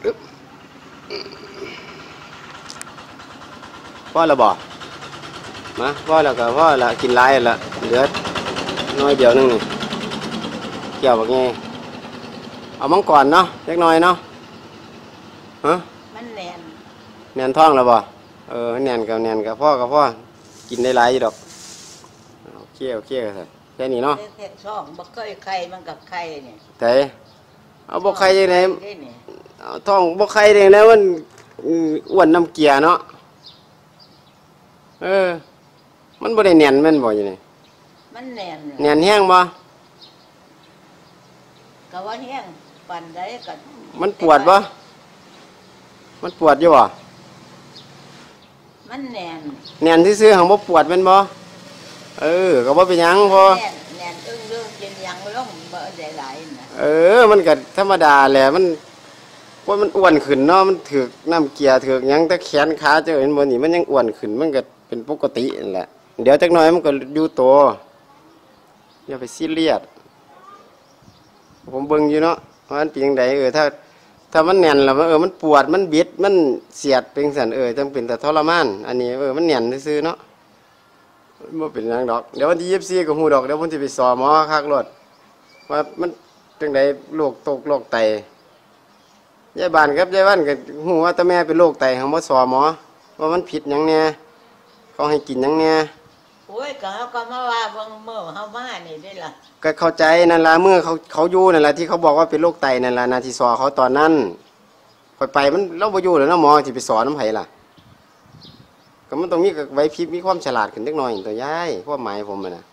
พ่อละบ่มาพ่อแล้วก็พ่อละกินหลายละเหลือน้อยเดียวนึงนี่เกี่ยวแบบนี้เอามังก่อนเนาะเล็กน้อยเนาะฮะมันแน่นแน่นท้องแล้วบ่แน่นกับพ่อกินได้หลายอยู่ดอกโอเคแค่นี้เนาะช่องบ่เคยไข่มันกับไข่เนี่ยแต่เอาบ่ไข่ยังไงเอาท้องบ่ไข่ยังไงมันอ้วนน้ำเกลือเนาะมันบ่ได้แน่นมันบ่อยู่นี่มันแน่นแห้งบ่ก็ว่าแห้งปั่นได้ก็มันปวดบ่มันปวดอยู่บ่มันแน่นซื่อๆหังบ่ปวดแม่นบ่ก็บ่เป็นหยังพอแน่นอึ้งกินหยังลงบ่ได้หลายนะมันก็ธรรมดาแหละมันว่ามันอ้วนขึ้นเนาะมันถือกน้ำเกลือถือกหยังแต่แขนขาเจ้าเห็นบ่นี่มันยังอ้วนขึ้นมันก็เป็นปกตินั่นแหละเดี๋ยวจักหน่อยมันก็อยู่โตอย่าไปซีเรียสผมเบิ่งอยู่เนาะว่ามันเป็นจังไดถ้ามันแน่นแล้วมันปวดมันบิดมันเสียดเป็นสันจังเป็นแต่ทรมานอันนี้มันแน่นซื่อๆเนาะบ่เป็นหยังดอกเดี๋ยววันที่24ก็ฮู้ดอกเดี๋ยวผมสิไปสอบหมอคักรถว่ามันจังไดโรคตกโรคไตยายบ้านครับยายบ้านก็ฮู้ว่าตาแม่เป็นโรคไตหังบ่สอบหมอว่ามันผิดหยังแน่เขาให้กินหยังแน่โอ้ยก็เฮาก็มาว่าเบิ่งมื้อเฮามานี่ได้ล่ะก็เข้าใจนั่นล่ะเมื่อเขาอยู่นั่นล่ะที่เขาบอกว่าเป็นโรคไตนั่นล่ะนาที่สอเขาตอนนั้นค่อยไปมันเราบ่อยู่แล้วเนาะหมอสิไปสอนนำไผล่ะก็มันต้องมีไหวพริบมีความฉลาดขึ้นจักหน่อยตัวยายความหมายผมน่ะ